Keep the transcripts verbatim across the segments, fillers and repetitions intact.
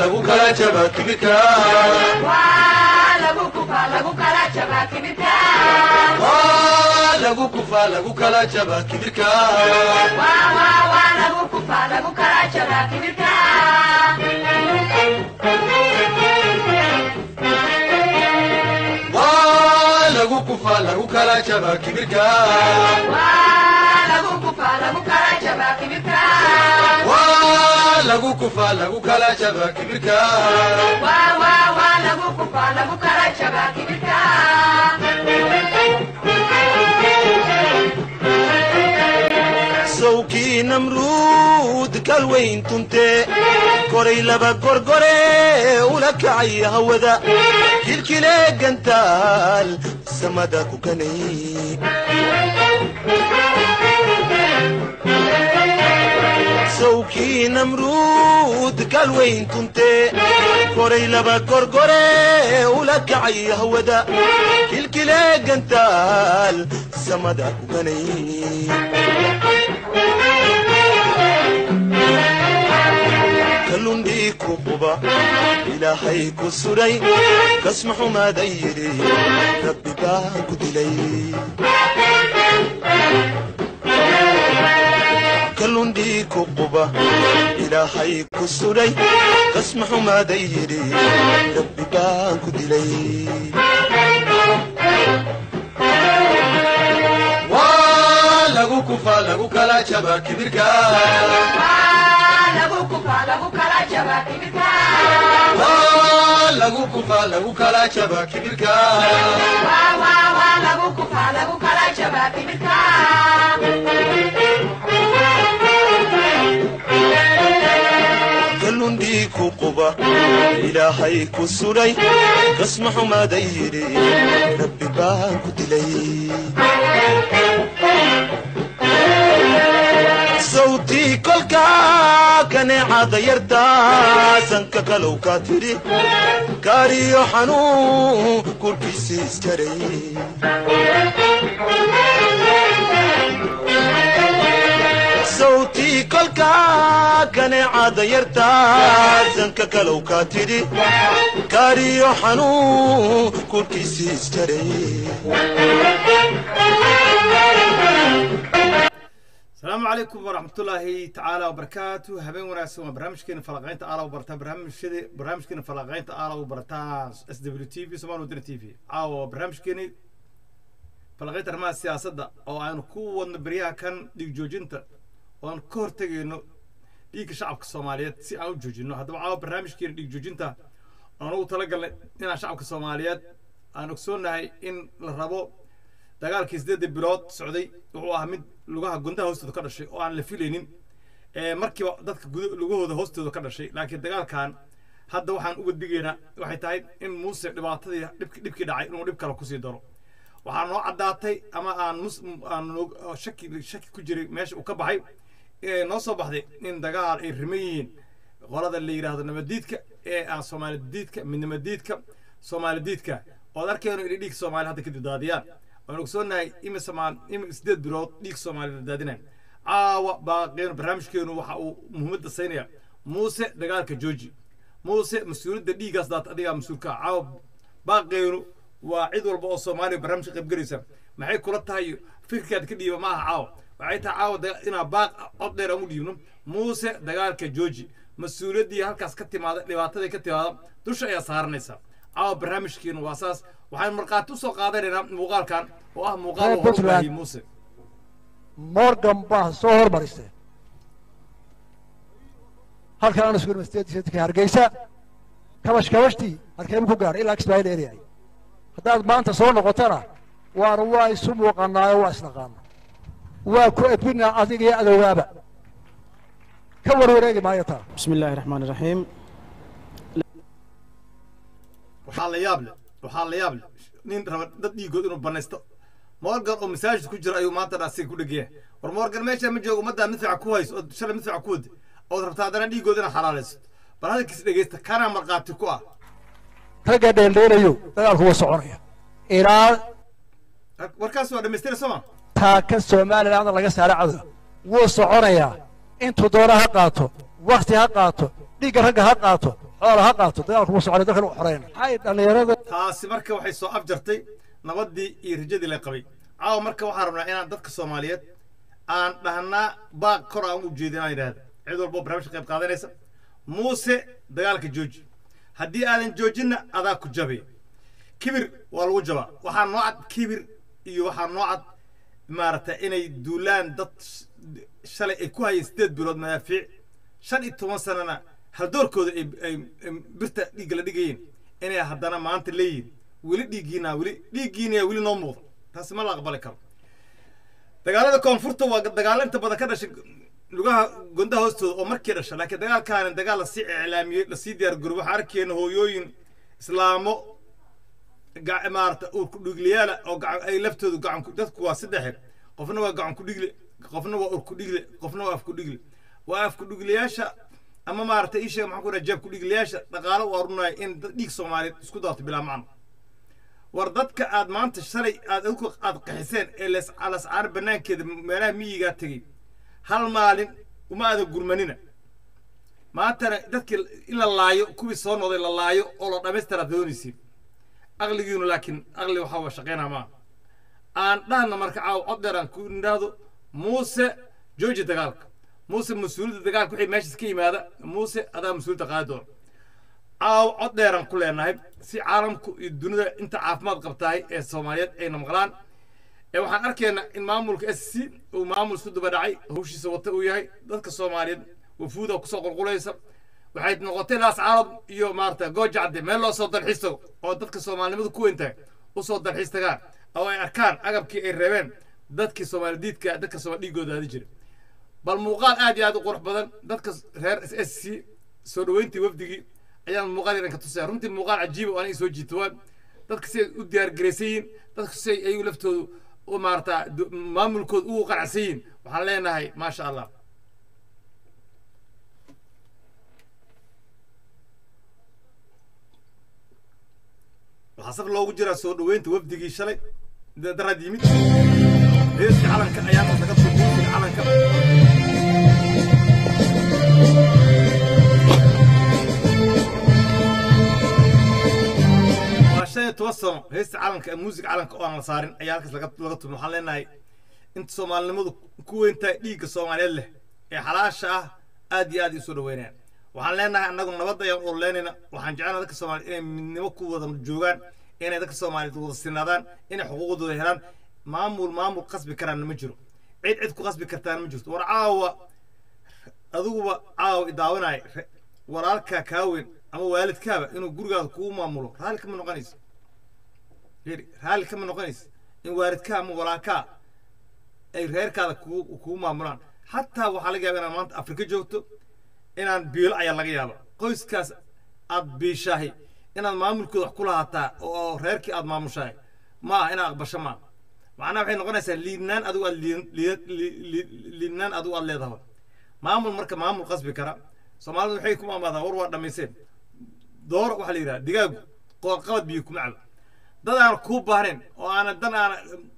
lagu kala jaba kibirka lagu kufa lagu kala jaba kibirka lagu kufa lagu kala jaba kibirka lagu kufa lagu kala jaba kibirka lagu kufa lagu kala jaba kibirka lagu kufa lagu kala jaba kibirka lagu kufa lagu kala jaba kibirka lagu kufa lagu kala jaba kibirka sawki namrud kalweyn tunte koray laba gorgore ula kacay hawada kilkile gantaal samada ku kanay sawki namrud kalweyn tunte koray laba gorgore ula kacay hawada kilkile gantaal samada ku kanay كلندي كوبا إلهي كسري كسمح ما ديري ربي باك دلي كلندي كوبا إلهي كسري كسمح ما ديري ربي باك دلي lagu kufa lagu kala jaba kibirka lagu kufa lagu kala jaba kibirka lagu kufa lagu kala jaba kibirka lagu kufa lagu kala jaba kibirka كلندي كوبا إلهي كسري كسمح ما ديري ربي باك دلي صوتي كلكا كان عاد يرتا سنك كلو كاتري كاريو حنو كل بيسيس كري صوتي كلكا كان عاد يرتا سنك كلو كاتري كاريو حنو كل بيسيس كري السلام عليكم ورحمة الله تعالى وبركاته. هبين وناسون برنامجكين فلقين تعالى وبرتا برنامج شدي برنامجكين فلقين تعالى وبرتا اس دبليو تي في سومال ودن تي في أو برنامجكين فلقين ترمى السياسة دا أو أنا كون بريها كان ديك جوجينتا وأنا كورتجي إنه ديك شعب الصوماليات سي أو جوجينو هذا أو برنامجكين ديك جوجينتا أنا وطلق إن شعب الصوماليات أنا كسرنا هاي إن الربو dagaalkii sideed bilood socday wuxuu ahaa mid lugaha gundaha hoostooda ka dhashay oo aan la filaynin ee markiiba dadka lugahooda hoostooda ka dhashay laakiin dagaalkan hadda waxaan uga digaynaa waxay tahay in muuse dhibaatadii dhibki dhibkii dhacay inuu dhib kale ku sii daro waxaa noo caddaatay ama aan aan shaki shaki ku jiray meesha uu ka baxay ee noo soo baxday in dagaal ay riman yihiin qolada la yiraahdo nabadiidka ee aan Soomaali diidka midnimadiidka Soomaali diidka oo arkayno in dhiig Soomaali hadda ka didaadiyaan ونقصوناي إما سمان إما إسداد برود ديك سومالي دادينان عاوا باقين برامجكينو وحاو محمد الصينية موسى دقالك جوجي موسى مسؤول دقيقة صدات أديها مسؤولك عاوا باقينو وعيد والبقى الصومالي برامج قيب قريسا معي كولتها فكرة كديبا معها عاوا وعيتها عاوا إنا باق أبدير أموديونو موسى دقالك جوجي مسؤول دي هالكاس كتي ماذا لباتة كتي ماذا دوشا يا صارنيسا عاوا برامجكينو واساس waxaan marqaad u soo qaadanaynaa muuqaalkan oo ah muuqaal hormariyo Muuse Morgan baa soo hormaristay halkan aan isku university ka Hargeysa kabash kabashtii halkeen ku gaar ilaa Ismaaciil area hadaad maanta soo noqotana waan waa isu muuqanaayo waa isnaqaana waa ku edbina adiga iyo adawgaaba ka warwareegi maayo taa bismillaahir rahmaanir rahiim waxaa la yaab leh waxaa la yaab leh nin raba dad dhiigood inuu banaysto Morgan oo masaajid ku jira ayuu maanta dhaasay ku dhagay war Morgan meesha ma joogo madda midfac ku hayso oo shalay midfac ku wad oo rabtaa dana dhiigood inaa xalaalayso bal hadalkiis dhageysta kana marqaati ku ah raga dheeldheelayo dagaalku waa soconaya ilaa warkaas waa dhameystir Soomaa taa ka Soomaaliland laga saaray cadu wuu soconaya intuu doona ha qaato waqti ha qaato dhiig raga ha qaato xoolo ha qaato dagaalku ma socon dadkan u xoreyn maxay dhalinyarada taasi marka waxay soo afjartay nabadii iyo rajadii la qabay caawa marka waxaan rabnaa inaan dadka Soomaaliyeed aan dhahnaa baaq kor aan u jeedinaa yiraahdo cid walba barnaamij qayb qaadanaysa muuse dagaalka jooji haddii aadan joojinna adaa ku jabay kibir waa lagu jabaa waxaa noocad kibir iyo waxaa noocad maaragtay inay duulaan dad shalay ay ku hayeen sideed bilood madaafiic shan iyo toban sanana haldoorkooda ay birta dhiigga la dhigayeen inay haddana maanta leeyihiin weli dhiiggiina weli dhiiggiina weli noo muuqdo taasi ma la aqbali karo dagaalada koonfurta waa dagaal inta badan ka dhashay lugaha gondaha hoostooda oo markii dhashay laakiin dagaalkaana dagaal la sii iclaamiyey la sii diyaar garoobo waxaa arkayna hooyooyin islaamo maarata uu ku dhigliyaala oo ay laftoodu gacan dadku waa saddex qofna waa gacan ku dhigli qofna waa ur ku dhigli qofna waa af ku dhigli waa af ku dhigliyaasha ama maarata ii sheeg maxaan ku dhahay jeeb ku dhigliyaasha dhaqaalo waa runay in dhiig Soomaaliyeed isku daato bilaa macno war dadka aad maanta shalay aad ugu aad qaxiseen ee lees alas aar banaankeeda meelaha miyiga tagay hal maalin uma aad gurmanina maanta dadkii in la laayo kuwii soo noqday la laayo oo la dhameystira doonaysiin aqligiinu laakiin aqli waxa uu shaqeynaa ma aan dhahna marka caaw coddeeran ku niraado muuse jooji dagaalka muuse mas'uuliyadda dagaalka wixii meesha ka yimaada muuse adaa mas'uuliyadda qaadi doona caaw coddeeran ku leenahay si caalamku iyo dunida inta caafimaad qabtahay ee Soomaaliyeed ay namqlaan ee waxaan arkaynaa in maamulka S C uu maamul isku daba dhacay hawshiisa wata uu yahay dadka Soomaaliyeed wafuuda ku soo qulqulaysa waxay noqotay laas caalad iyo maarta goojacde meel loo soo dalxiisto oo dadka Soomaalnimadu ku weyntahay u soo dalxiistagaan oo ay arkaan agabkii ay reebeen dadkii Soomaalidiidka dadka Soomaalidigooda aad jiray bal muuqaal aad iyo aad u qurux badan dadka reer S C soo dhaweyntii wafdigii ayaan muuqaal yaran ka tusay runtii muuqaal cajiib oo aan soo jiitay dadka si u diyaar gareysayeen dadka si ay u laftoodu u maarta maamulkood u qanacsiin waxaan leenahay ma sha Allah حسب لو جرى سود وين وفدي شلي درا ديمت ايش علن كايام تقطع علن ك عشان توصل هيس علن كموسيقى علن كأنا صارين عيالك لقط لقط محلنا انت سومالي نمو كو انت ديك سومالي له اي حلاشة ادي ادي سود وينين waxaan leenahay anagu nabad ayaan u leenayna waxaan jecelahay dadka Soomaaliyeed inay midnimo ku wada joogaan inay dadka Soomaaliyeed wada sinaadaan inay xuquuqdooda helaan maamul maamul qasbi karaan ma jiro cid cid ku qasbi kartaan ma jirto war caawa aduguba caawa idaawanay walaalka kaawin ama waalidkaaba inuu gurigaada kugu maamulo raali kama noqonayso raali kama noqonayso in waalidka ama walaalka ay reerkaada kugu kugu maamulaan hatta waxa laga yaabaa maanta Afrika joogto inaan biil ayaa laga yaabaa qoyskaas aad biishahay inaad maamulkooda wax kula hataa oo reerkii aad maamushahay ma inaad aqbasho ma macna waxay noqonaysaa liidnaan adigu aad liidnaan adigu aad leedahay maamul marka maamul qasbi kara Soomaalidu waxay ku maamada war waa dhameyseen door waxa la yiraahdaa digaagu qoor qabad biyo kuma cabo dad aan ku baahneen oo aan dan aan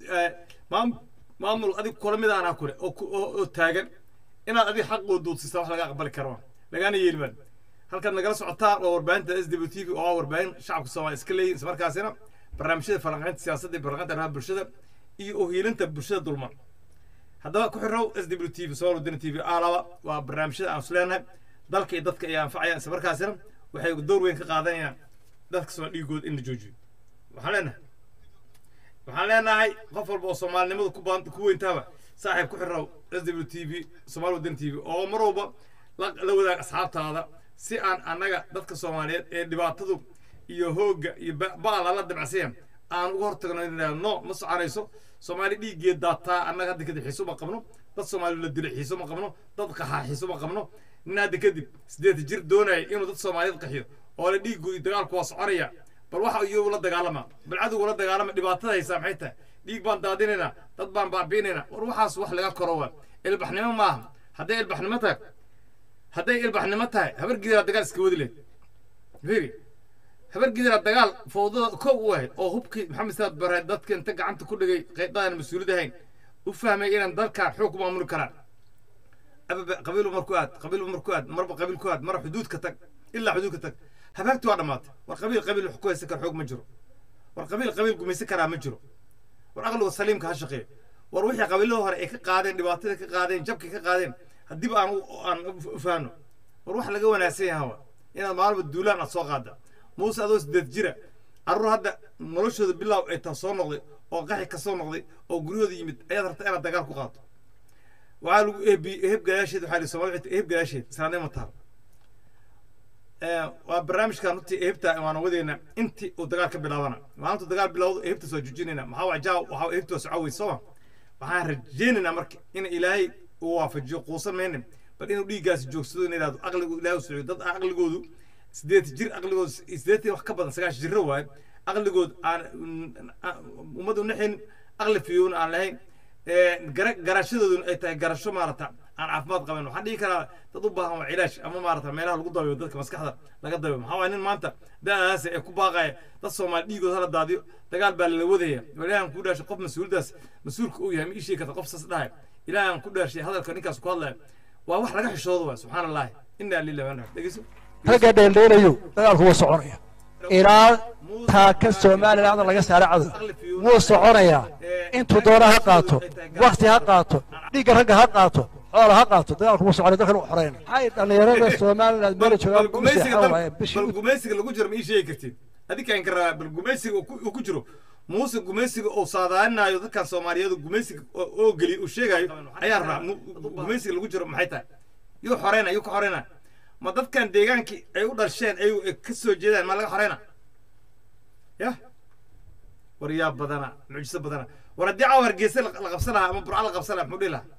maamul adigu kulamada aan kule oo taagan inaad adigu xaq u doodsiiso wax laga aqbali karo lagana yeelman halkan nagala socotaa waa warbaahinta S W T V oo warbaahin shacabka Soomaaliyeed iska leeyahay isla markaasina barnaamijyada falanqaynta siyaasadda iyo falanqaynta arrimaha bulshada iyo oohilinta bulshada dulman haddaba ku xirrow S W T V Soomaaliya T V aalaba waa barnaamijyada aan suleenahay dalka iyo dadka ay anfacayaan isla markaasina waxay door weyn ka qaadanayaan dadka Soomaaliyeed in la joojiyo waxaan leenahay waxaan leenahay qof walba oo Soomaalinimadu ku baan ku weyntaaba saaxiib ku xirrow S W T V Soomaaliya T V oo marwalba la wadaag asxaabtaada si aan anaga dadka Soomaaliyeed ee dhibaatadu iyo hooga iyo baal la dabacsiin aan uga hortagno inaan no ma soconayso Soomaali dhiigeed daataa anaga hadda kadib xiiso ma qabno dad Soomaali la dilay xiiso ma qabno dad qaxaa xiiso ma qabno inaad kadib sideed jir doonay inuu dad Soomaaliyeed qaxiyo oo la dhiigu dagaalku waa soconaya bal waxa uu la dagaalama bal cadu la dagaalama dhibaatada ay saamxayta dhiig baan daadinayna dad baan baabiinayna war waxaas wax laga koro waa ilbaxnimo ma aha haday ilbaxnimo tahay haday ilbaxnimo tahay habar gidira dagaal iska wadi leh fiiri habar gidira dagaal fowdada ko u ah oo hubkii Maxamed Saad Barre dadka inta gacanta ku dhigay qeydaan mas'uuliyad ahayn u fahmay inaan dalka xoog ku maamuli karaan aba qabiil markuu aad qabiil markuu aad marba qabiil ku aad mar xuduud ka tag illa xuduud ka tag habaagtu waa dhamaatay war qabiil qabiil wax ku haysan kara xoog ma jiro war qabiil qabiil gumaysan karaa ma jiro war aqliga saliimka ha shaqeeyo war wixii qabiilada hore ay ka qaadeen dhibaatada ka qaadeen jabka ka qaadeen haddii aan aan faano war wax laga wanaagsan yahay inaad maalba duulaan aad soo qaada muuse adoo sideed jira carruur hadda noloshooda bilow ay taa soo noqday oo qaxi ka soo noqday oo guryooda yimid ayaad rabta inaad dagaal ku qaado waxaa lagu eebi eheb gadaasheed waxaa lihi soomaalida eheb gadaasheed salaanay ma taal waa barnaamijkan runtii ehebta waana wadeena intii uu dagaal ka bilaabana maalintu dagaal bilowdo ehebta soo joojinayna maxaa wajaa waxaa ehebta waa socawey sooma waxaan rajaynaynaa marka in ilaahay uu waafajiyo quusan maynin bal inuu dhiiggaasi joogsado in yidhahdo aqligu ilaahay u socdo dad aqligoodu sideed jir aqligoodu sideed wax ka badan sagaash jirro waaye aqligood aan ummadu naxin aqli fiyoon aan lahayn garashadoodu ay tahay garasho maarata aan caafimaad qaban waxaan dhihi karaa dad u baahan waa cilaash ama maarata meelaha lagu dabayo dadka maskaxda laga dabayo maxaa waay nin maanta da'daas ee ku baaqaya dad soomaali dhiigood hala daadiyo dagaal baa lala wadaya ilaahan ku dhaashay qof mas-uuldaas mas-uulka uu yahay ma ii sheegi karta qof saas dhahay ilaahan ku dhaashay hadalka ninkaas ku hadlaya waa wax laga xishoodo waa subxaan allahi inaa lillahi wa inaa dhegeyso ragga dheeldheelayo dagaalku wuu soconaya ilaa taaka somaliland laga saara cadow wuu soconayaa intuu doona ha qaato wakti ha qaato dhiigga ragga ha qaato xoola ha qaato dagaalku wuu soconaya dadkan u xoreyna maxay dhallinyarada somaliland meel joogaan bal gumaysiga lagu jiro ma ii sheegi kartid adinkaan ka rabaa bal gumaysiga uu ku jiro muuse gumaysiga uu saadaanaayo dadkan soomaaliyeed gumaysiga oo geliy uu sheegayo ayaa rabaa gumaysiga lagu jiro maxay tahay yuu xoreyna yuu ka xoreyna ma dadkan deegaankii ay u dhasheen ay ka soo jeedaan ma laga xoreyna yah war yaa badana mucjiso badana war haddii caawa hargeysa la qabsan lahaa ama burca la qabsan lahaa muxuu dhihi lahaa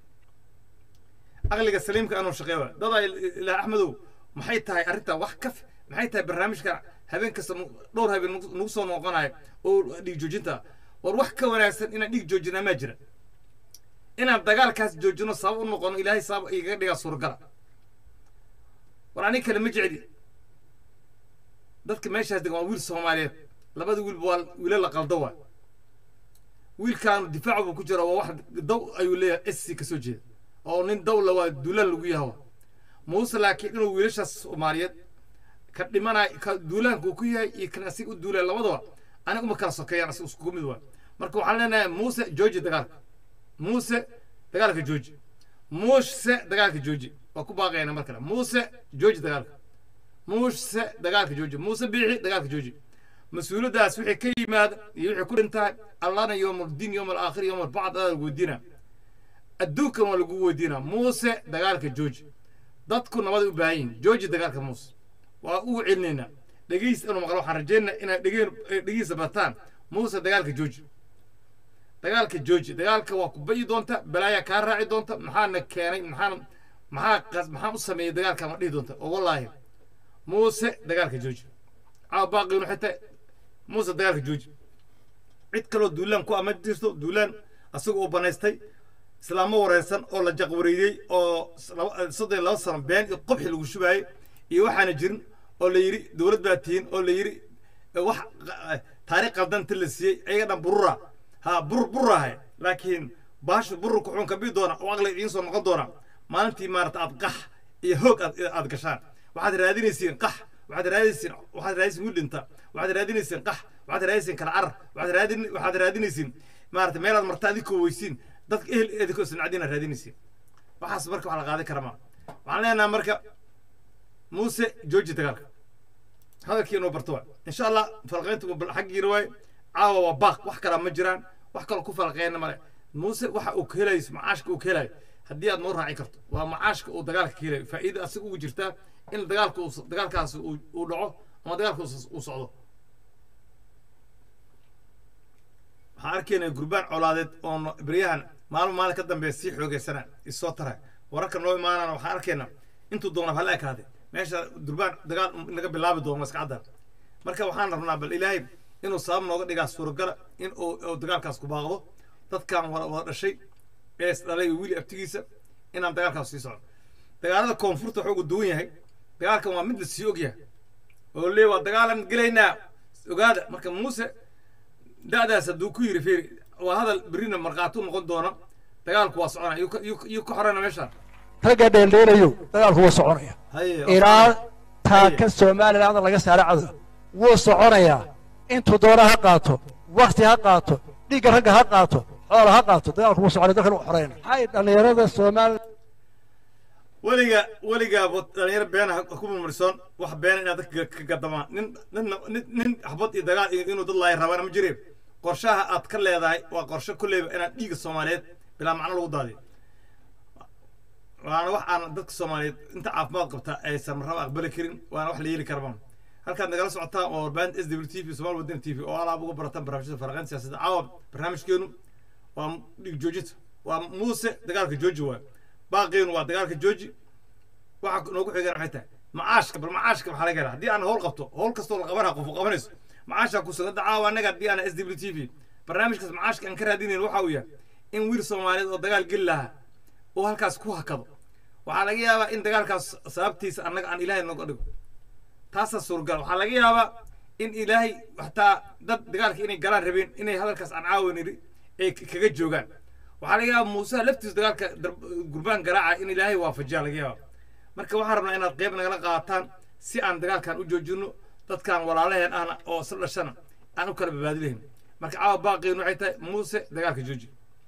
aqliga saliimka anuu shaqeeyo dadaa ilaa axmedow maxay tahay arrintaa wax ka maxay tahay barnaamijka habeen kasta dhowr habeen nagu soo noqonayo oo dhiig joojinta war wax ka wanaagsan inaan dhiig joojinaa maa jira inaan dagaalkaas joojino sabab u noqono ilaahay sabab igaga dhigaa suuragala war aniga kale ma jecli dadka meeshaas degan waa wiil soomaaliyeed labada wiil waa wiila la qaldo waa wiilkaan difaac buu ku jira waa wax daw ayuu leeyahay sc ka soo jeeda oo nin dawla waa duulaan lagu yahawa muuse laakiin inuu wiilashaas soomaaliyeed ka dhimanaay ka duulaanku ku yahay iyo kan asiga u duulay labadaba aniga uma kala sokeeyaan asiga isku mid waa marka waxaan leenahay muuse jooji dagaalka muuse dagaalka jooji muuse dagaalka jooji waa ku baaqayna mar kale muuse jooji dagaalka muuse dagaalka jooji muuse biixi dagaalka jooji mas-uuliyaddaas wixii ka yimaada iyo wixii ku dhintahay allahna yowmaldiin yowm alaakhir yowm albacd adaa lagu weydiinaa adduunkan waa lagu weydiinaa muuse dagaalka jooji dadku nabaday u baahan yihin jooji dagaalka muuse waa ugu celinaynaa dhegeys inuu maqlo waxaan rajaynaa inaad dhegeen dhegiisa bataan muuse dagaalka jooji dagaalka jooji dagaalka waa ku bayi doonta balaayaa kaa raaci doonta maxaana keenay maxaana maxaa maxaan u sameeyey dagaalka ma dhihi doonta oo wallaahi muuse dagaalka jooji caawa baaqiinu xitaa muuse dagaalka jooji cid kaloo duulaan ku ama jirto duulaan asaga uu banaystay islaamo wareersan oo la jaqwareeyey oo soddon laba sano been iyo qobxi lagu shubaayey iyo waxaana jirin oo la yidhi dowlad baa tihiin oo la yidhi wax taariikh qaldan ta la siiyey ayaga dhan burura ha bur bururahay laakiin baashu burur ku xun ka bii doona oo aqli idiin soo noqon doona maalintii maarata aad qax iyo hoog aad aad gashaan waxaad raadinaysiin qax waxaad raadinaysiin waxaad raadinaysiin wiil dhinta waxaad raadinaysiin qax waxaad raadinaysiin kala carar waxaad raadin waxaad raadinaysiin maarata meelaad marta adikoo weysiin dadka ehel eedikoo sinacdiina raadinaysiin waxaas marka wax la qaadan kara ma waxaan leenahay marka muuse jooji dagaalka hadalkii inuu barto waa insha allah falqaynta xaggiina waay caawa waa baaq wax kalaa ma jiraan wax kaloo ku falqeeyna male muuse waxa uu ka helayo macaashka uu ka helayo haddii aad noo raaci karto waa macaashka uu dagaalka ka helayo faa'iida asiga ugu jirtaa in dagaalka dagaalkaasi uu dhaco ama dagaalka uu socdo waxaan arkaynaa gurbaan colaadeed oo beryahan maalmo maalin ka dambeeya sii xoogeysana isoo tara wararka noo imaanana waxaan arkaynaa intuu doona hala ekaade meesha durbaan dagaal naga bilaabi doono iska caddan marka waxaan rabnaa bal ilaahay inuu sabab nooga dhigaa suuragala in uu dagaalkaas ku baaqdo dadkan wada dhashay ee isdhalay wiili abtigiisa inaan dagaalkaas sii socdo dagaalada koonfurta wuxuu ugu duwan yahay dagaalkan waa mid la sii ogyahay oo lee waa dagaalan gelaynaa ogaada marka muuse da'daas hadduu ku yiri fiiri waa hadal berrina markhaati u noqon doona dagaalku waa soconaya yuu ka xoreyna meeshaan ragga dheeldheelayo dagaalku wuu soconaya ilaa taaka somaliland laga saara cadow wuu soconayaa intuu doona ha qaato waqti ha qaato dhiigga ragga ha qaato xoola ha qaato dagaalku wuu soconaya dalkan u xoreyna maxay dhallinyarada somaliland weliga weliga dhalinyaro been ku murmursan wax been inaad ka gadamaan nin nin nin xabad iyo dagaal inuu dad laay rabaan ma jireen qorshaha aad ka leedahay waa qorshe kulleeba inaad dhiigga Soomaaliyeed bilaa macno lagu daadiyo waana wax aan dadka Soomaaliyeed inta caafimaad qabta aysan marnaba aqbali karin waana wax la yeeli karban halkaad nagala socotaa oo band S W T V Soomaali Wadani T V oo alaab uga baratan barnaamijyada farqan siyaasadda caawa barnaamijkeenu waa dhiig joojinta waa muuse dagaalka jooji waa باقين ودقالك جوجي واحد نوقف يقرا حتى معاشك بالمعاشك بحال قال هدي انا هول قبطه هول كستو قبرها قف قبنيس معاشك كسو دعاوا انغا دي انا اس دبليو تي في برنامجك معاشك ان كرادين waxa uu yahay in wiil Soomaaliyeed oo dagaal gal laha oo halkaas ku hakado waxa laga yaabaa in dagaalkaas sababtiisa anaga aan Ilaahay nagu dhigo taas suurgal waxa laga yaabaa in Ilaahay waxta dad dagaalka inay galaan rabeen inay hadalkaas aan caawinay ay kaga joogan waxa laga yaabaa Muuse laftiis dagaalka gurbaan garaaca in Ilaahay waafajiyo laga yaabaa marka waxaan rabnaa inaad qayb nagala qaataan si aan dagaalkan u joojino dadkan walaalaheen aan oo sadashana aan u kala badbaadinayn marka caawa baaqeen waxay tahay Muuse dagaalka jooji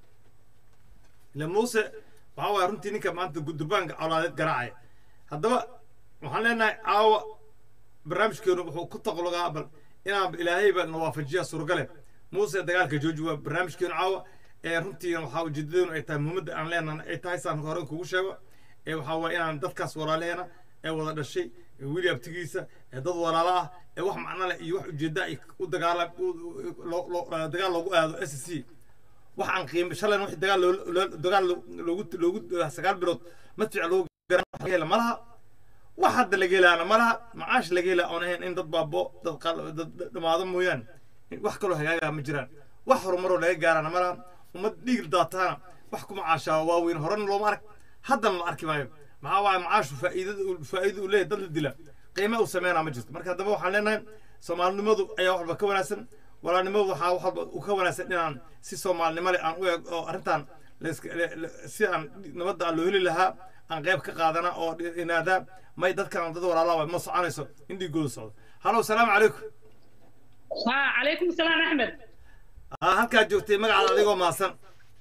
la Muuse waxa waa runtii ninka maanta gudbaanka awlaadeed garaacay haddaba waxaan leenahay caawa barnaamijkeenu wuxuu ku taqlugaa bal inaan Ilaahay ba nawaafajiyo suurgale Muuse dagaalka jooji waa barnaamijkeenu caawa ee runtii waxa ujeedadoodu ay tahay muhiimada aan leenahay ay tahay saan hore kugu sheego ee waxa waa inaan dadkaas walaaleena ee wada dhashay William Tigiisa ee dad walaala ah ee wax macna leh iyo wax ujeeda ay u dagaal dagaal lagu aado S C wax aan qiimo shalan wax dagaal dagaal loogu loogu sagaal bilood ma ficil loogu garan malaha wax hadda laga helaana malaha macaash laga helaa oo ahayn in dad baabo dad dhamaado mooyaan wax kale hagaaga ma jiraan wax horumar laga gaarana malaha umad dhiig daatana wax kuma caashaa waaweyn horan loo arag hadan la arki maayo maxaa waa macaash faa'iidada faa'iido u leeyahay dad la dila qiimo u sameeyna ma jirto marka hadaba waxaan leenahay Soomaalinimadu ayaa waxba ka wanaagsan walaalnimadu waxa waxba u ka wanaagsan inaan si Soomaalinimo leh aan u eeg oo arintan si aan nabadda loo heli lahaa aan qayb ka qaadana oo inaada may dadkan dad walaalaha ma soconayso indii gool socdo halo salaamu calaykum ha calaykum salaam Ahmed halka joogtay magaca adigoo maasan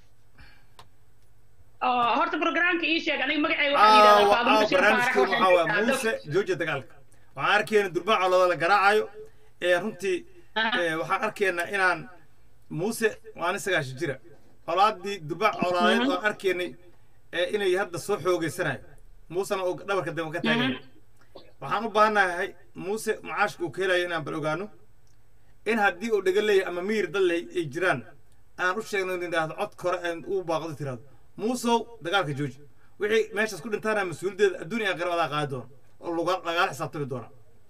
oo horta programka ii sheeg aniga magacay waxa yiraahdaa Faadimo barnaamijku waxa waa Muuse jooji dagaalka waxaan arkaynaa durbaan codada la garaacayo ee runtii waxaan arkaynaa inaan Muuse waan isaga jira qolaadii durbaan codada oo arkaynay inay hadda soo xoogeysanayo Muuse oo dhabarka daba ka taagan waxaan u baahanahay Muuse macaashku uu keenayo inaan bal ogaano in haddii uu dhaga leeyahay ama miir dal ay jiraan aan u sheegno in dhaahdo cod kore aan u baaqdo tiraado Muuse dagaalka jooji wixii meeshaas ku dhintaana mas'uuliyadda adduunka qarwada qaado oo laga xisaabtami doona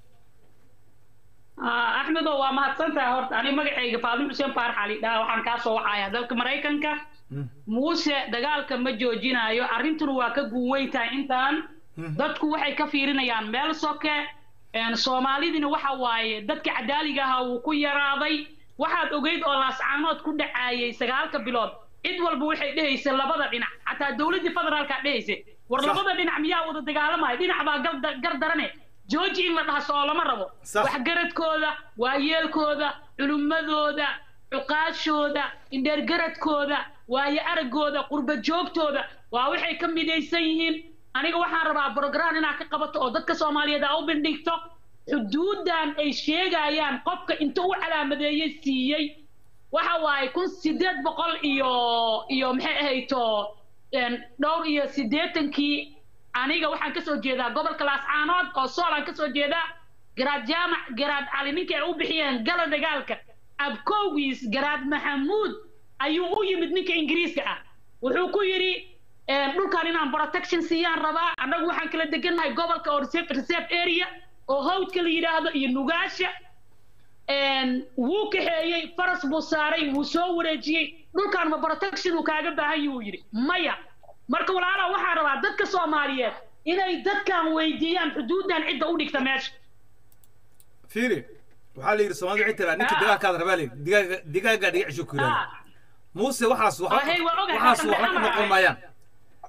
ah Ahmed waa mahadsantahay horta ani magacayga Faadimo Xuseen Faarax Ali dhaa waxaan ka soo wacayaa dalka Mareykanka Muuse dagaalka ma joojinayo arintuna waa ka guuweytaa intaan dadku waxay ka fiirinayaan meel soke een Soomaalidina waxa waaye dadka cadaaliga ah uu ku yaraaday waxaad ogeyd oo laascaanood ku dhacaayay sagaalka bilood cid walba waxay dhahaysay labada dhinac hatta dawladda federaalka dhahaysay war labada dhinac miyaa wada dagaalamay dhinac baa gar darane jooji in la dhahaso lama rabo wax garadkooda waa yeelkooda culumadooda cuqaashooda indheer garadkooda waaye aragooda qurba joogtooda waa waxay ka midaysan yihiin aniga waxaan rabaa program inaan ka qabato oo dadka Soomaaliyeed ay u bindhigto xuduudan ay sheegayaan qofka inta uu calaamadeeyay siiyay waxa waaye kun sideed boqol iyo iyo maxay ahayto een dhowr iyo siddeetankii aniga waxaan ka soo jeedaa gobolka Laascaanood oo Soolaan ka soo jeedaa garaad jaamac garaad cali ninka ay u bixiyeen gala dagaalka abkowgiis garaad maxamuud ayuu u yimid ninka Ingiriiska ah wuxuu ku yiri dhulkan inaan protection siiyaan rabaa anagu waxaan kala deganahay gobolka oo reserve area oo hawdka la yiraahdo iyo nugaasha een wuu ka heeyay faras buu saaray wuu soo wareejiyay dhulkan ma protection uu kaaga baahan yahay yiri maya marka walaalaha waxaan rabaa dadka Soomaaliyeed inay dadkan weydiiyaan xuduudan cidda u dhigta meesha fiiri waxa la yiri Soomaalidu waxay tiraa ninka dagaalka rabaali digaaga digaaga dhicisho ku yiraahdo Muuse waxaas waxaas wax noqon maayaan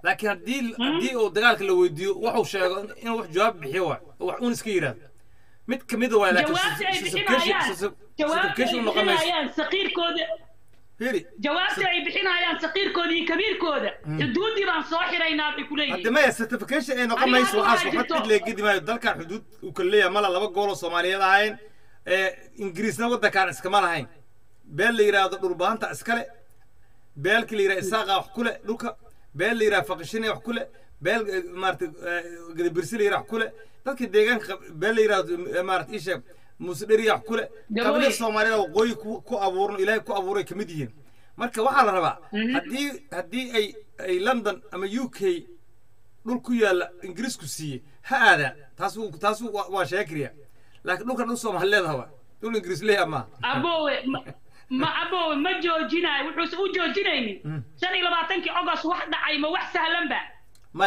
laakiin haddii haddii uu dagaalka la weydiiyo wuxuu sheego inuu wax jawaab bixiyo waa wax uun iska yiraahdo mid kamid waa laakiin jawaabta bixinayaan saqiirkooda hiri jawaabta ay bixinayaan saqiirkooda iyo kabiirkooda xuduudii baan soo xiraynaa bay ku leeyihiin hadda ma certification ay noqon mayso waxaas waxaad cid leegidi maayo dalkan xuduud uu ka leeyahay mala laba gool oo Soomaaliyeed ahayn ee Ingiriisna wadankan iskama lahayn beel la yiraahdo dhulbaanta iskale beelka la yiraahdo isaaqa wax kule dhulka beel la yiraahdo faqishine wax kule beel maartay gadabirsi la yiraahdo kule dadka deegaanka beel la yiraahdo maartay isha muusdhari wax kule qabiilada Soomaaliyeed waqooyi ku abuurno Ilaahay ku abuuray kamid yihiin marka waxa la rabaa hadii hadii ay ay London ama U K dhul ku yaala Ingiriis ku siiyay ha aada taas taas waa sheekriya laakiin dhulka dhul Soomaaliyeed hawa dhul Ingiriis leeyahay ma aboowe ma aboowe ma joojinaay wuxuu u joojinaynin shan iyo labaatankii August wax dhacay ma wax sahlan ba ma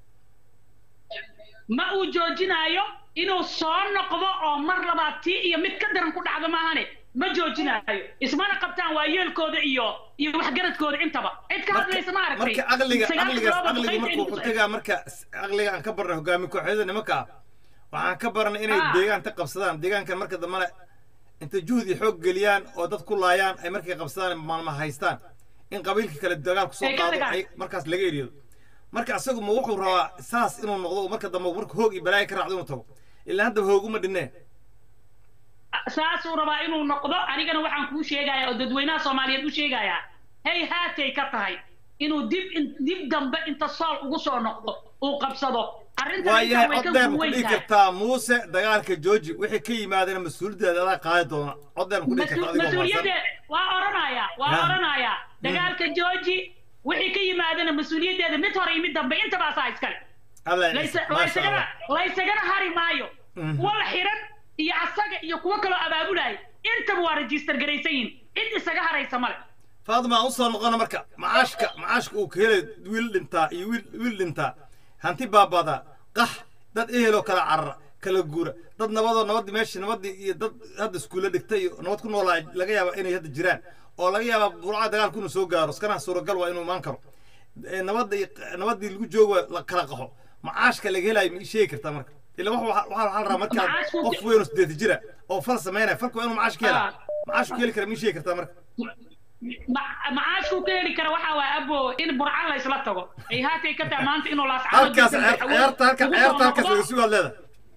ma uu joojinaayo inuu soo noqdo oo mar labaad tii iyo mid ka daran ku dhacdo maahane ma joojinaayo ismana qabtaan waa yeelkooda iyo iyo wax garadkooda intaba cid ka hadlaysa ma aragtay marka aqliga aqliga aqliga markuu ku tagaa marka aqliga aan ka barno hogaami kooxda nimanka waxaan ka barnay inay deegaanta qabsadaan deegaanka marka dambe inta juhdi xoog galiyaan oo dad ku laayaan ay markay qabsadaan maalma haystaan in qabiilka kale dagaal ku soo qaado ay markaas laga eriyo marka asagu ma wuxuu rabaa saas inuu noqdo marka dambe marka hoog iyo balaay ka raacdo inuu tago ilaa hadda hooguma dhinne saas uu rabaa inuu noqdo anigana waxaan kuu sheegayaa oo dadweynaha Soomaaliyeed u sheegayaa hey haatay ka tahay inuu dib dib dambe inta sool ugu soo noqdo uu qabsado arrintan way ka guweyn kartaa Muuse dagaalka jooji wixii ka yimaadana mas'uuliyadda la qaadi doona coddan ku dhigta adiga mas'uuliyadda waa oranaya waa oranaya dagaalka jooji wixii ka yimaadana mas'uuliyaddeeda mid hore iyo mid dambe inta baa saa iskale laysa laysa hari maayo wala xiran iyo asaga iyo kuwa kale abaabulay inta waa register garaysayn cid isaga haraysa male Faadma u soo noqona marka maashka maashka uu ka helay wiil dhinta iyo wiil wiil dhinta hanti baabada qax dad ehelo kala carra kala guura dad nabado nabad meesha nabad iyo dad hadda iskuula dhigtay nabad ku noolaa laga yaabo inay hadda jiraan oo laga yaabo burca dagaalku inuu soo gaaro iskana suuragal waa inuu maan karo nabad nabad lagu joogo la kala qaxo maashka laga helay ma sheegi kartaa marka ila wax waxa waxa la marka qof weyn oo sideed jira oo fal sameynay falku inuu maashka hela maashku heli kara ma sheegi kartaa marka macaashku ka heli kara waxa waa abo in burcan la isla tago ay haatay ka taa maanta inuu laas halkaas ciyaarta halka ciyaarta halkaas laga soo leedahay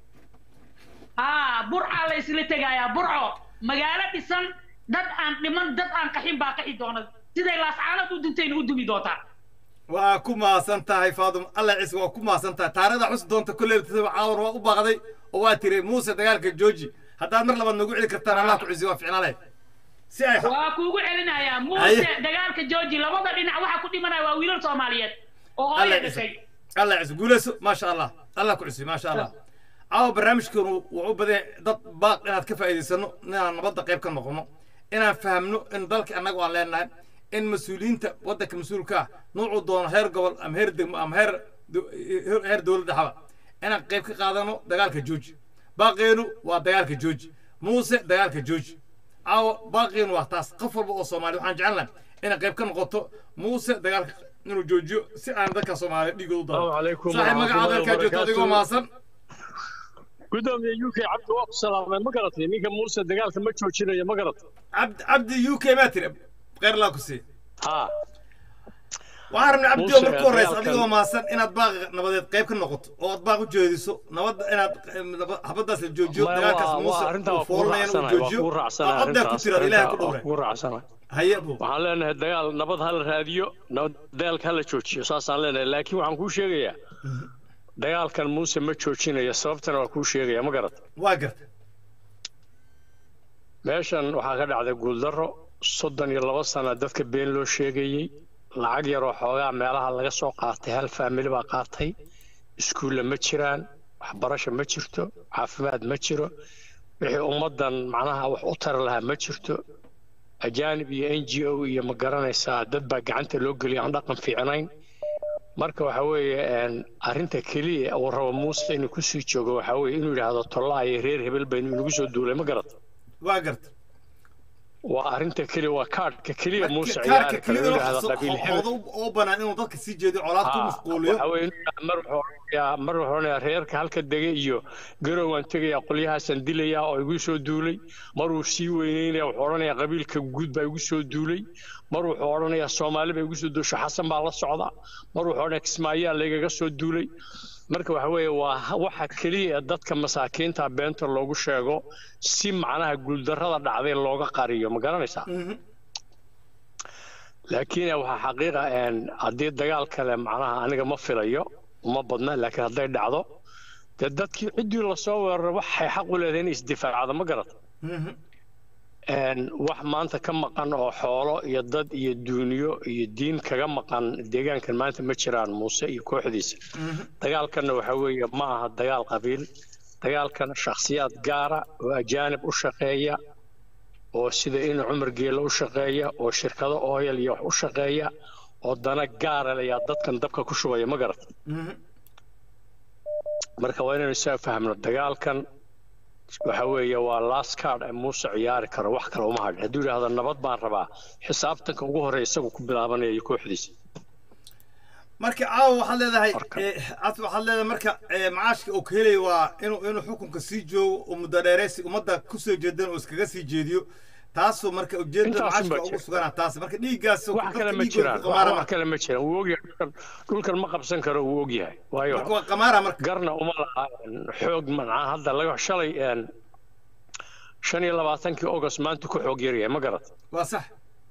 ah burca la isla tagaya burco magaalo dhisan dad aan dhiman dad aan qaxin baa qaxi doona siday laas caalad u dinteen u dumi doonta waa ku maasan tahay Faadum Allah ciis waa ku maasan tahay taariikhda cusub doonta kulleed caawar waa u baaqday oo waa tiray Muuse dagaalka jooji haddaad mar labaad nagu celi kartaan Allah ku ciisi waa fiicnaalay si ay waa kuugu celinaya Muuse dagaalka jooji labada dhinac waxa ku dhimanaya waa wiilal Soomaaliyeed oo hooyo dhashay Allah ciis guulayso ma sha Allah Allah ku ciisi ma sha Allah aw barnaamijkan wuxuu baday dad baaq inaad ka faa'iideysano inaan nabadda qayb ka noqono inaan fahamno in dalka anagu aan leenahay in mas'uuliyiinta wadanka mas'uulka noocu doon heer gobol am heer degmo am heer heer dawladda haba inaan qayb ka qaadano dagaalka jooji baaqeenu waa dagaalka jooji Muuse dagaalka jooji aw baaqeenu waa taas qof walba oo Soomaali waxaan jecelnahay in qayb ka noqoto Muuse dagaalka inuu joojiyo si aan dadka Soomaali dhigo u daro saxay magacaada ka joogto adiga maasan gudoomiye U K Cabdi waa ku salaamay ma garatay ninka Muuse dagaalka ma joojinayo ma garatay Cabdi Cabdi U K ma tiri غير لا كسي ها وعارن عبدي مركو رئيس أديكو ماسن إن أطباق نبض قيب كنقط أو أطباق جوديسو نبض إن حبضاس الجوجو دراكس موسى وفورنا الجوجو أقدر كتير إلى كل دورة هيا بو وحنا هالدجال نبض هالراديو نبض دجال هلا تشوتشي أساسا لنا لكن وعن كل شيء يا دجال كان موسى ما تشوتشينا يا صوبتنا وكل شيء يا ما قرت واقرت ماشان وحنا على قول درو صدّن يلا سنة دفك بين لو شيء lacag yar oo xoogaa meelaha laga soo qaatay hal family baa qaatay iskuul ma jiraan waxbarasho ma jirto caafimaad ma jiro wixii ummadan macnaha wax u tar lahaa ma jirto ajaanib iyo N G O iyo ma garanaysaa dad baa gacanta loo geliyay aan dhaqan fiicnayn marka waxa weeye arinta kaliya oo rabo Muuse inuu ku sii joogo waxa weeye inuu yiraahdo tolaa iyo reer hebel baa inuu lagu soo duulay ma garat waa gart وأرنت كلي وكارد ككلي موسى كارك عيار كليدو هذا قبيل حب oo banaan inuu dadka sii jeedo colaad ku mashquuliyo haween mar ya mar horena reerka halka degay iyo garowan tagay qolyahaas dilaya oo igu soo duulay mar uu sii weyneynaya wuxuu oranayaa qabiilka guud baa igu soo duulay mar wuxuu oranayaa Soomaali baa igu soo duushay Xasan baa la socda mar wuxuu oranayaa Kismaayo laga soo duulay marka waxa weeye waa waxa kaliya dadka masaakiinta beenta loogu sheego si macnaha guul darrada dhacday looga qariyo ma garanaysaa laakiin waxa xaqiiqa aan hadii dagaal kale macnaha aniga ma filayo uma badna laakiin haday dhacdo dadkii cidii la soo weeraray waxay xaq u leedahay in isdifaacada ma garato een wax maanta ka maqan oo xoolo iyo dad iyo duuniyo iyo diin kaga maqan deegaankan maanta ma jiraan Muuse iyo kooxdiisa dagaalkana waxa weeye ma aha dagaal qabiil dagaalkan shakhsiyaad gaar ah oo ajaanib u shaqeeya oo sida in Umar Geelo u shaqeeya oo shirkado oil iyo wax u shaqeeya oo dana gaar ah ayaa dadkan dabka ku shubaya ma garato marka waa inaan isoo fahmno dagaalkan waxa weeye waa last card ee Muuse ciyaari karo wax kale uma hadhin haduu yiraahdo nabad baan rabaa xisaabtanka ugu horeeya isagu ku bilaabanaya kooxdiisa marka caaw waxa leedahay aad waxa leedahay marka macaashka oo keenay waa inuu inuu xukunka sii joogo oo muddo dheereysi umada ku soo jeedan oo iskaga sii jeediyo taasoo marka ujeedada macaashka ugu sugan taas marka dhiigaas wax kale ma jiraan wax kale ma jiraan wuu ogyahay dhulkan ma qabsan karo wuu ogyahay waayo waa qamaara marka garna uma laha xoog manaa hadda laga shalay een shan iyo labaatankii August maanta ku xoog yariyay ma garat waa sax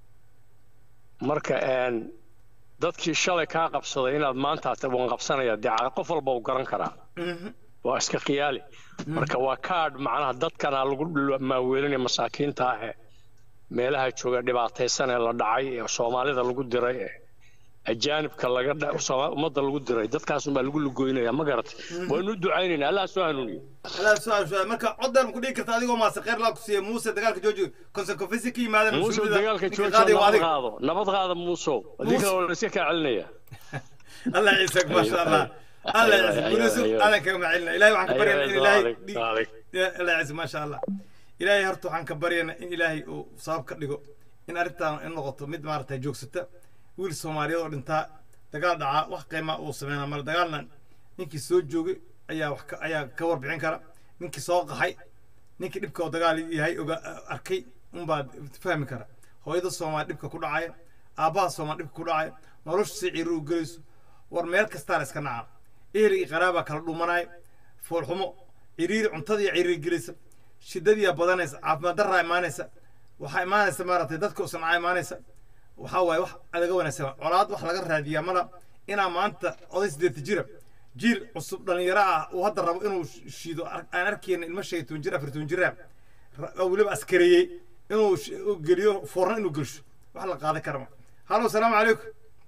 marka een dadkii shalay ka qabsaday inaad maanta taan qabsanaya daaca qof walba uu garan karaa waa iska qiyaali marka waa card macnaha dadkana lagu maaweelinay masaakiinta ah meelaha jooga dhibaataysan ee la dhacay ee Soomaalida lagu diray ajaanibka laga umada lagu diray dadkaas uma lagu lugoynaya ma garatay waynu ducaynayna Allah soo hanuuniyo Allah soo hanuuniyo marka codan ku dhigi kartaa adigoo maasaqeer la ku siiyay Muuse dagaalka jooji consequence ki yimaadeen Muuse dagaalka jooji nabad qaado nabad qaado Muuse adiga oo iska ka celinaya Allah ciisak ma sha Allah Allah ciisak ana ka macilna ilaahay waxaan ka baryaynaa in ilaahay Allah ciisak ma sha Allah ilaahay horta waxaan ka baryaynaa in ilaahay uu sabab ka dhigo in arintan in noqoto mid maartay joogsata wiil Soomaaliyeed oo dhintaa dagaal dhaca wax qiimo uu sameeyay mar dagaalna ninkii soo joogay ayaa wax ayaa ka warbixin kara ninkii soo qaxay ninkii dhibka dagaal yahay oo arkay un baad fahmi kara hooyada Soomaali dhibka ku dhacay aabaha Soomaali dhibka ku dhacay nolosha si ciiru gelayso war meel kasta la iska nacaa eeri qaraaba kala dhumanay fool xumo ciriir cuntada iyo ciriir gelaysa shidadiya badanaysa caafimaad darra imaanaysa waxa imaanaysa maartay dadka oo sanaa imaanaysa waxa way wax adaga wanaagsan colaad wax laga raadiyaa mala ina maanta oday sideed jira jiil cusub dhalinyaro ah oo hadda rabo inuu shiido aan arkeen ilma shaytoon jira afartoon jira waliba askariyay inuu geliyo foorna inuu gelsho wax la qaadan karo halo salaamu calaykum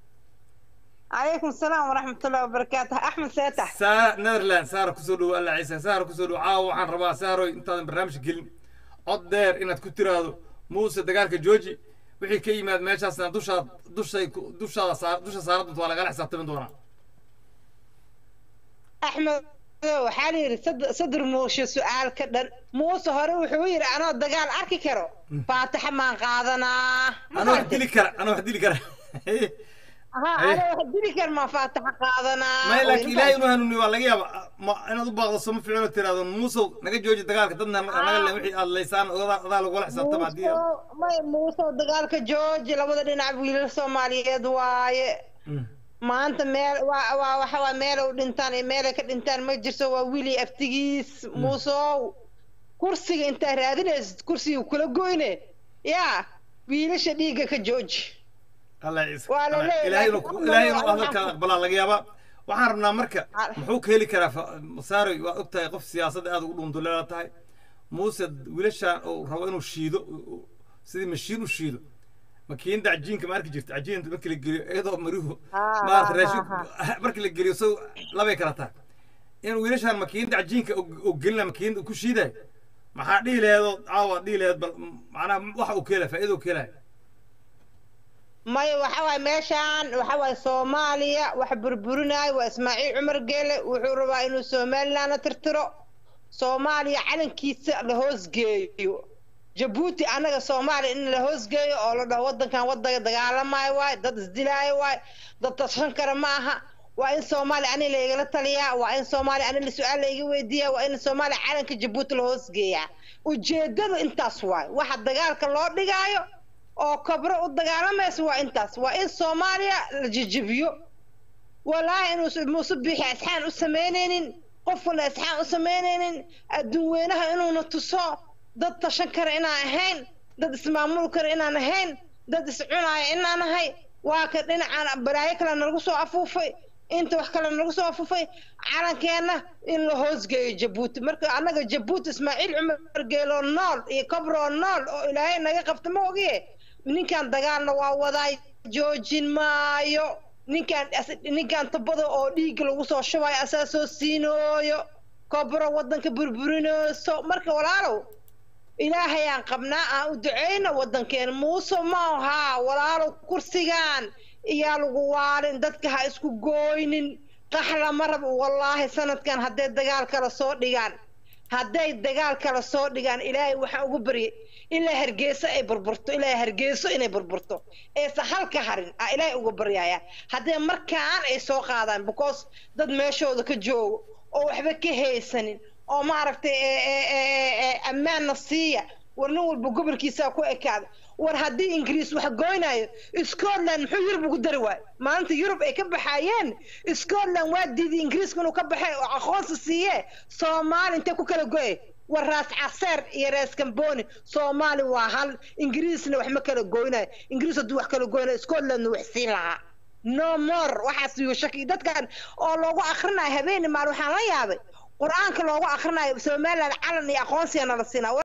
عليكم السلام ورحمة الله وبركاته أحمد ساتح سارة نيرلاند سارة كسودو الله عيسى سارة كسودو عاو عن ربا سارة أنت برنامج قلم قدر إنك كنت هذا موسى دقالك جوجي وحي كيمات ماشي أصلا دوشا دوشا دوشا صار دوشا صارت ولا قال حساب تمن دونا أحمد وحالي صدر صدر موش سؤال كدر موسى هرو وحوير أنا دقال أركي كرو فاتح ما قادنا أنا وحدي لي كرا أنا وحدي لي كرا ها أنا وحدي لي كرا ما فاتح قادنا ما لك إلهي إنه هنوني والله يا ما أنا ضباط الصم في علو ترى هذا موسى نجى جوجي دقالك تدنا أنا قال لي وحي الليسان هذا هذا لو قال حساب تبع دي ما موسى دقالك جوجي لما بدنا نلعب الصومالية دواي ما أنت ميل وا وا وحوا ميل ودنتان ميل كدنتان ما جرسوا وويلي أفتيس موسى كرسي أنت هذا كرسي وكل جوينه يا ويلي شديقة كجوج الله يعز إلهي إنه إلهي إنه هذا كقبل الله جيابا وحرمنا مركا محوك هلي كرا صاروا وقتها يقف سياسة هذا يقولون دولار تاعي موسى وليش أو روينه الشيدو سيد مشينه الشيدو ماكين دا عجين كمارك جرت عجين مركل الجري أيضا مروه ما تراشوا مركل الجري سو لا بيكرهته إنه وليش هالماكين دا عجين وقلنا ماكين وكل شيء ده ما حد ليه هذا عاود ليه هذا معنا واحد وكيله فإذا وكيله ما وحوا ماشان وحوا صوماليا وحبر بروناي وإسماعيل عمر قال وحوربا إنه صوماليا نترترو صوماليا علن كيس لهوز جيو jabuuti anaga soomaali in la hoosgeeyo oo la dhaho waddankan waddaga dagaalamaayo waay dad isdilaayo waay dad tashan kara ma aha waa in soomaali ani la igala taliyaa waa in soomaali ani la su-aal la iga weydiiyaa waa in soomaali calanka jabuuti la hoosgeeyaa ujeedada intaas waay waxa dagaalka loo dhigaayo oo kabro u dagaalamaysa waa intaas waa in soomaaliya la jijibiyo walaahi inuu muuse biixi asxaan u samaynaynin qofkuna asxaan u samaynaynin adduun weynaha inuuna tuso dad tashan kara inaan ahayn dad ismaamul kara inaan ahayn dad iscunaaya inaan ahay waa ka dhinacaan balaayo kale nalagu soo afuufay inta wax kale nalagu soo afuufay calankeenna in la hoosgeeyo jabuuti marka annaga jabuuti ismaaciil cumar geelo nool iyo kabroo nool oo ilaahay naga qabta ma ogiye ninkan dagaalna waa wadaay joojin maayo ninkan ninkan tabada oo dhiig lagu soo shubayo asaa soo siinooyo kabro waddanka burburinayso marka walaalow ilaahay aan qabnaa aan u duceyno waddankeena muuse ma aha walaalow kursigan iyaa lagu waalin dadka ha isku gooynin qaxla marab wallaahi sanadkan hadday dagaal kala soo dhigaan hadday dagaal kala soo dhigaan ilaahay waxaan ugu baryay ilaa hargeysa ay burburto ilaa hargeyso inay burburto aysan halka harin aa ilaahay uga baryaya hadday markaan ay soo qaadaan because dad meeshooda ka joogo oo waxba ka haysanin oo maaragtay ammaanna siiya war nin walba gobolkiisaa ku ekaada war haddii ingiriis wax goynayo scotland muxuu yurub ugu dari waayo maalinta yurub ay ka baxaayeen scotland waa diiday ingiriiska inuu ka baxay oo aqoonsi siiye soomaali intay ku kala goye war raas caseer iyo raas kamboni soomaali waa hal ingiriisna wax ma kala goynayo ingiriis hadduu wax kala goynayo scotlandna wax siin lahaa no more waxaas iyo shaki dadkan oo loogu akhrinayo habeen maal waxaan la yaabay qur-aanka loogu akhrinayo somaliland calan iyo aqoonsiga nala siinaa